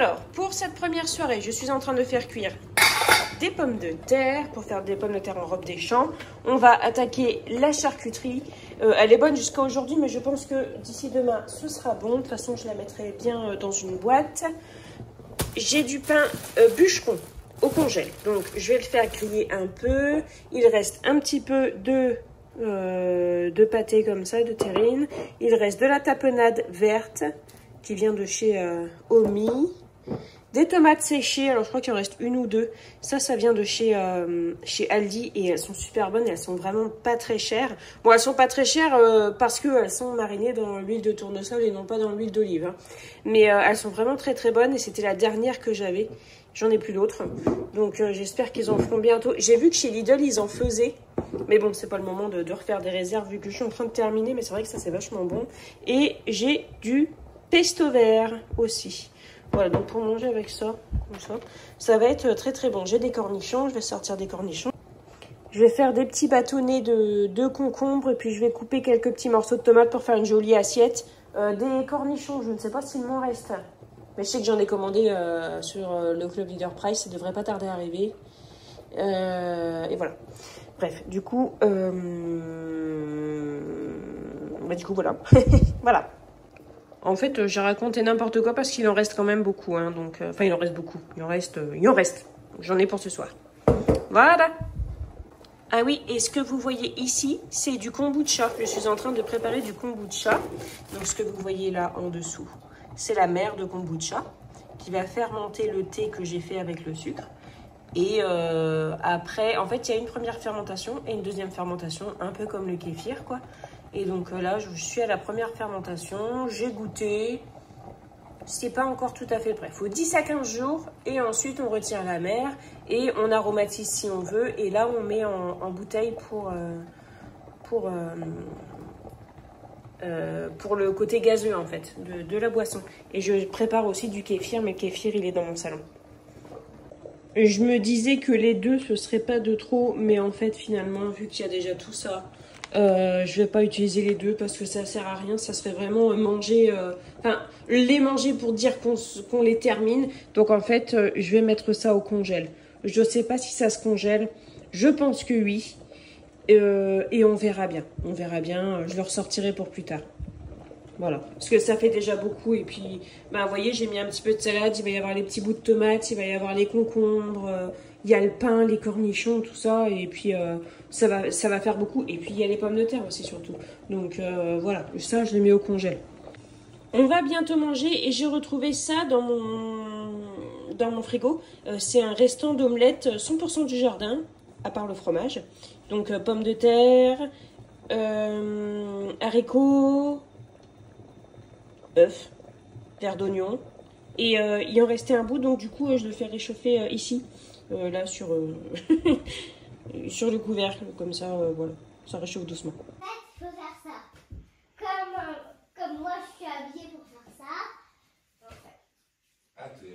Alors, pour cette première soirée, je suis en train de faire cuire des pommes de terre pour faire des pommes de terre en robe des champs. On va attaquer la charcuterie. Elle est bonne jusqu'à aujourd'hui, mais je pense que d'ici demain, ce sera bon. De toute façon, je la mettrai bien dans une boîte. J'ai du pain bûcheron au congèle, donc je vais le faire griller un peu. Il reste un petit peu de pâté comme ça, de terrine. Il reste de la tapenade verte qui vient de chez Omi. Des tomates séchées, alors je crois qu'il en reste une ou deux. Ça vient de chez Aldi et elles sont super bonnes. Elles sont vraiment pas très chères. Bon, elles sont pas très chères parce qu'elles sont marinées dans l'huile de tournesol et non pas dans l'huile d'olive. Hein. Mais elles sont vraiment très très bonnes et c'était la dernière que j'avais. J'en ai plus d'autres. Donc j'espère qu'ils en feront bientôt. J'ai vu que chez Lidl, ils en faisaient. Mais bon, c'est pas le moment de refaire des réserves vu que je suis en train de terminer. Mais c'est vrai que ça, c'est vachement bon. Et j'ai du pesto vert aussi. Voilà, donc pour manger avec ça, comme ça va être très très bon. J'ai des cornichons, je vais sortir des cornichons. Je vais faire des petits bâtonnets de concombre et puis je vais couper quelques petits morceaux de tomates pour faire une jolie assiette. Des cornichons, je ne sais pas s'il m'en reste. Mais je sais que j'en ai commandé sur le Club Leader Price, ça devrait pas tarder à arriver. Et voilà. Bref, du coup, voilà. Voilà. En fait, j'ai raconté n'importe quoi parce qu'il en reste quand même beaucoup. Hein, donc, enfin, il en reste beaucoup. Il en reste. J'en ai pour ce soir. Voilà. Ah oui, et ce que vous voyez ici, c'est du kombucha. Je suis en train de préparer du kombucha. Donc, ce que vous voyez là en dessous, c'est la mer de kombucha qui va fermenter le thé que j'ai fait avec le sucre. Et après, en fait, il y a une première fermentation et une deuxième fermentation, un peu comme le kéfir, quoi. Et donc là, je suis à la première fermentation, j'ai goûté, c'est pas encore tout à fait prêt. Il faut 10 à 15 jours et ensuite on retire la mer et on aromatise si on veut. Et là, on met en bouteille pour le côté gazeux en fait de la boisson. Et je prépare aussi du kéfir, mais le kéfir, il est dans mon salon. Je me disais que les deux, ce serait pas de trop, mais en fait, finalement, vu qu'il y a déjà tout ça, je vais pas utiliser les deux parce que ça sert à rien. Ça serait vraiment manger, les manger pour dire qu'on les termine. Donc en fait, je vais mettre ça au congèle. Je sais pas si ça se congèle. Je pense que oui. Et on verra bien. On verra bien. Je le ressortirai pour plus tard. Voilà, parce que ça fait déjà beaucoup. Et puis, vous voyez, j'ai mis un petit peu de salade. Il va y avoir les petits bouts de tomates, il va y avoir les concombres, il y a le pain, les cornichons, tout ça. Et puis, ça va faire beaucoup. Et puis, il y a les pommes de terre aussi, surtout. Donc, voilà, ça, je les mets au congèle. On va bientôt manger et j'ai retrouvé ça dans mon frigo. C'est un restant d'omelette 100% du jardin, à part le fromage. Donc, pommes de terre, haricots, œufs, verre d'oignon. Et il en restait un bout, donc du coup, je le fais réchauffer ici, là, sur le couvercle. Comme ça, voilà, ça réchauffe doucement. En fait, il faut faire ça. Comme moi, je suis habillée pour faire ça. Ah, t'es...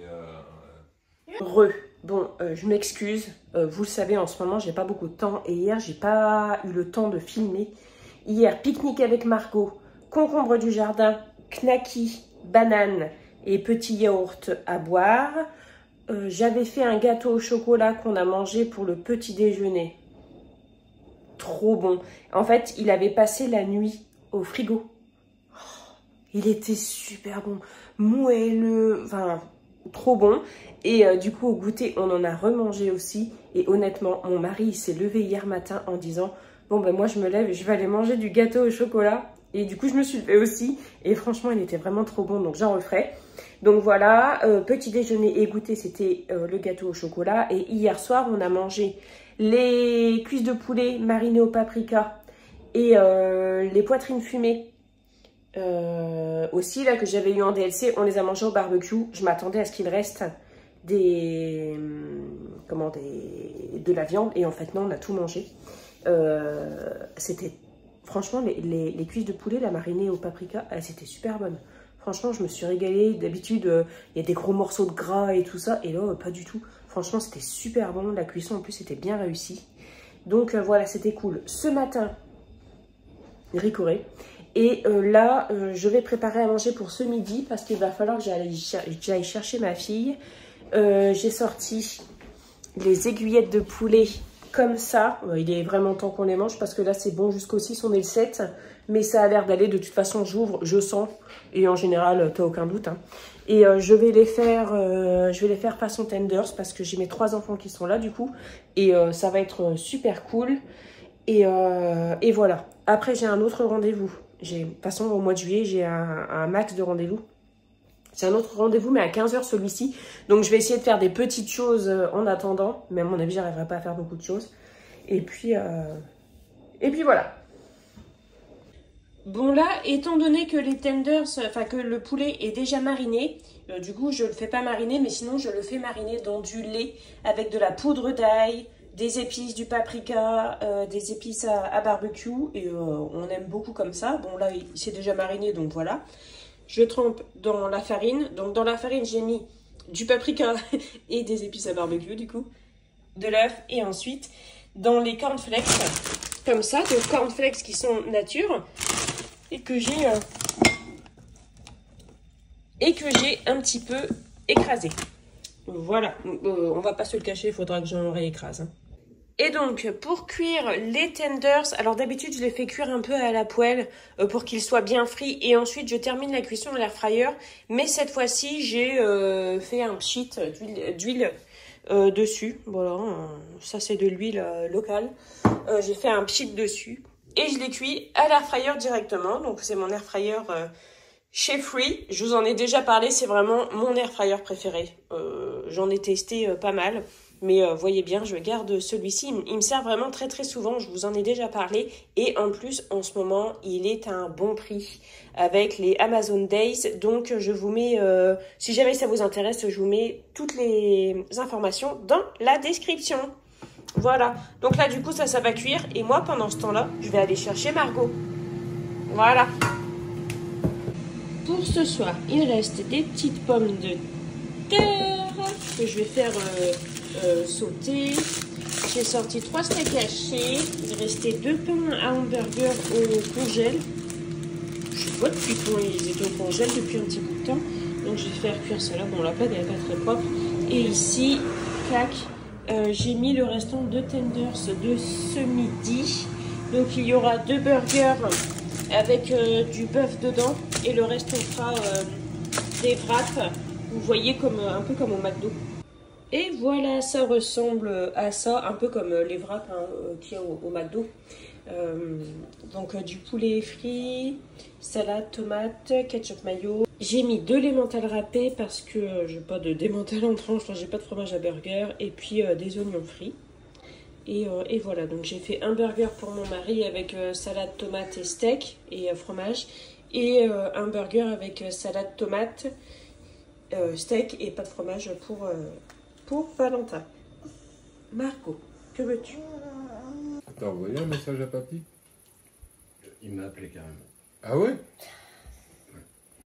Bon, je m'excuse. Vous le savez, en ce moment, j'ai pas beaucoup de temps. Et hier, j'ai pas eu le temps de filmer. Hier, pique-nique avec Margot, concombre du jardin, knacky, banane et petit yaourt à boire. J'avais fait un gâteau au chocolat qu'on a mangé pour le petit déjeuner. Trop bon. En fait, il avait passé la nuit au frigo. Oh, il était super bon. Moelleux, enfin, trop bon. Et du coup, au goûter, on en a remangé aussi. Et honnêtement, mon mari, il s'est levé hier matin en disant « Bon, ben moi, je me lève et je vais aller manger du gâteau au chocolat. » Et du coup, je me suis levée aussi. Et franchement, il était vraiment trop bon, donc j'en referai. Donc voilà, petit déjeuner et goûter, c'était le gâteau au chocolat. Et hier soir, on a mangé les cuisses de poulet marinées au paprika et les poitrines fumées aussi, là, que j'avais eu en DLC. On les a mangées au barbecue. Je m'attendais à ce qu'il reste de la viande. Et en fait, non, on a tout mangé. C'était... Franchement, les cuisses de poulet, la marinée au paprika, elles étaient super bonnes. Franchement, je me suis régalée. D'habitude, il y a des gros morceaux de gras et tout ça. Et là, pas du tout. Franchement, c'était super bon. La cuisson, en plus, était bien réussie. Donc, voilà, c'était cool. Ce matin, ricoré. Et là, je vais préparer à manger pour ce midi parce qu'il va falloir que j'aille chercher ma fille. J'ai sorti les aiguillettes de poulet comme ça. Il est vraiment temps qu'on les mange parce que là, c'est bon jusqu'au 6, on est le 7. Mais ça a l'air d'aller. De toute façon, j'ouvre, je sens. Et en général, t'as aucun doute. Hein. Et je vais les faire façon tenders parce que j'ai mes 3 enfants qui sont là du coup. Et ça va être super cool. Et voilà. Après, j'ai un autre rendez-vous. De toute façon, au mois de juillet, j'ai un max de rendez-vous. C'est un autre rendez-vous, mais à 15 h celui-ci. Donc, je vais essayer de faire des petites choses en attendant. Mais à mon avis, j'arriverai pas à faire beaucoup de choses. Et puis voilà. Bon là, étant donné que les tenders, enfin que le poulet est déjà mariné, du coup, je le fais pas mariner, mais sinon, je le fais mariner dans du lait avec de la poudre d'ail, des épices, du paprika, des épices à barbecue et on aime beaucoup comme ça. Bon là, il s'est déjà mariné, donc voilà. Je trempe dans la farine. Donc dans la farine, j'ai mis du paprika et des épices à barbecue du coup, de l'œuf et ensuite dans les cornflakes comme ça, donc cornflakes qui sont nature et que j'ai un petit peu écrasé. Voilà, on va pas se le cacher, il faudra que j'en réécrase. Hein. Et donc, pour cuire les tenders, alors d'habitude, je les fais cuire un peu à la poêle pour qu'ils soient bien frits. Et ensuite, je termine la cuisson dans l'air fryer. Mais cette fois-ci, j'ai fait un pchit d'huile dessus. Voilà, ça c'est de l'huile locale. J'ai fait un pchit dessus. Et je les cuis à l'air fryer directement. Donc, c'est mon air fryer chez Free. Je vous en ai déjà parlé, c'est vraiment mon air fryer préféré. J'en ai testé pas mal. Mais voyez bien, je garde celui-ci. Il me sert vraiment très très souvent. Je vous en ai déjà parlé. Et en plus, en ce moment, il est à un bon prix avec les Amazon Days. Donc, je vous mets, si jamais ça vous intéresse, je vous mets toutes les informations dans la description. Voilà. Donc là, du coup, ça va cuire. Et moi, pendant ce temps-là, je vais aller chercher Margot. Voilà. Pour ce soir, il reste des petites pommes de terre que je vais faire sauter. J'ai sorti 3 steaks hachés. Il restait 2 pains à hamburger au congèle. Je sais pas depuis quand ils étaient au congèle, depuis un petit bout de temps. Donc je vais faire cuire cela. Bon, la plaque elle n'est pas très propre. Et ici, clac, j'ai mis le restant de tenders de ce midi. Donc il y aura 2 burgers avec du bœuf dedans. Et le reste on fera des wraps. Vous voyez, un peu comme au McDo. Et voilà, ça ressemble à ça, un peu comme les wraps qu'il y a au McDo. Donc du poulet frit, salade, tomate, ketchup mayo. J'ai mis 2 l'emmental râpés parce que j'ai pas de d'emmental en tranche, j'ai pas de fromage à burger. Et puis des oignons frits. Et voilà, donc j'ai fait un burger pour mon mari avec salade, tomate et steak et fromage. Et un burger avec salade, tomate, steak et pas de fromage pour Valentin. Margot, que veux-tu? T'as envoyé un message à papy? Il m'a appelé carrément. Ah ouais?